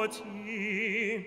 forti.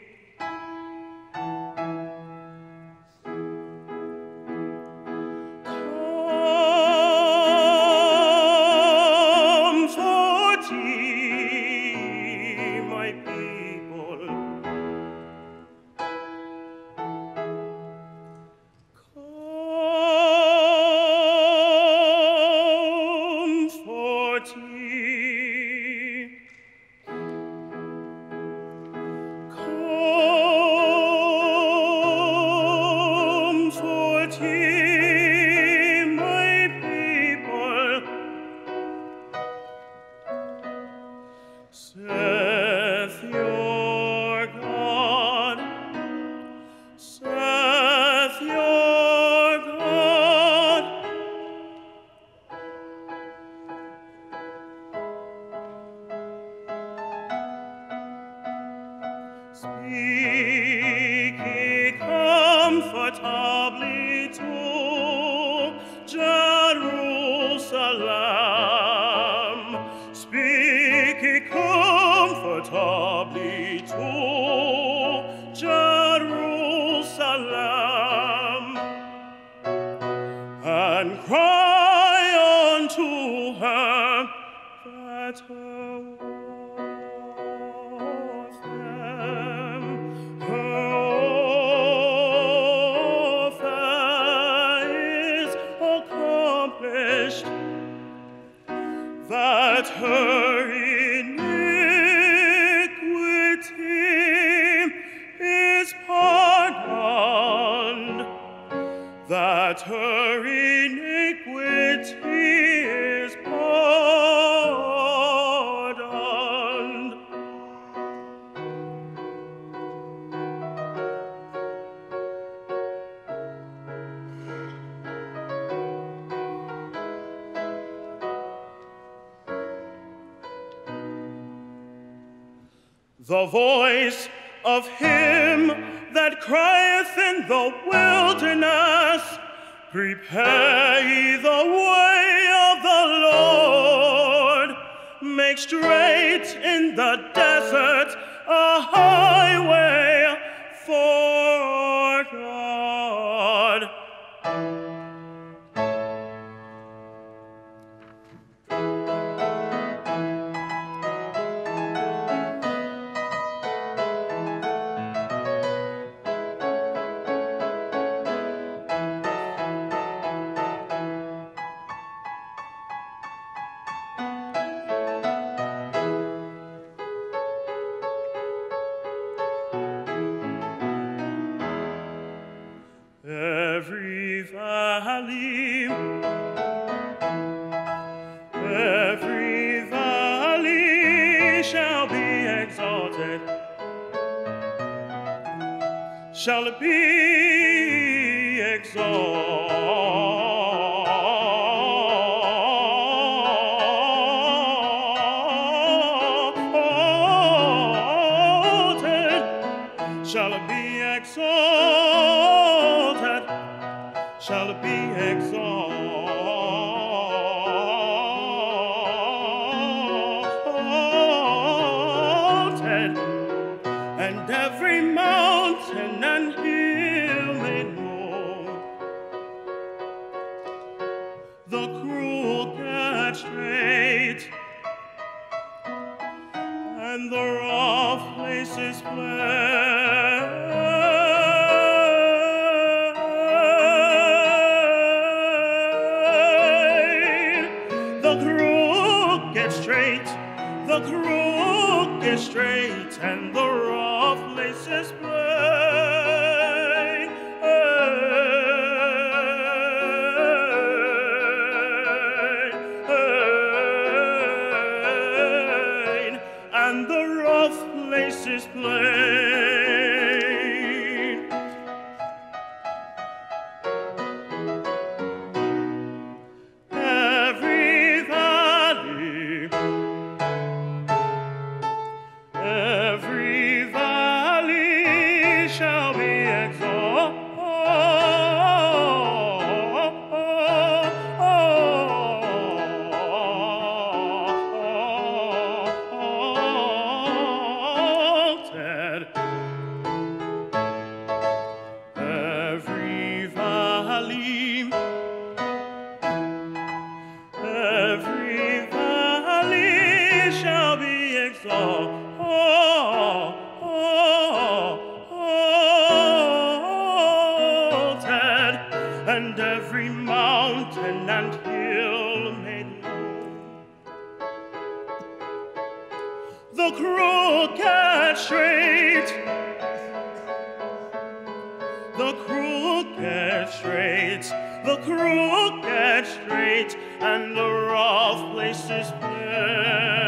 The voice of him that crieth in the wilderness, prepare ye the way of the Lord, make straight in the desert a highway for God. Every valley shall be exalted, shall be exalted, shall be exalted, shall be exalted, and every mountain and hill made known, the crooked straight, and the rough places plain. The crook is straight, and the rough places plain. And the rough places plain. Every valley shall be exalted, exalted, and every mountain and hill made low. The crooked straight, the crooked straight, the crooked straight, and the rough places plain.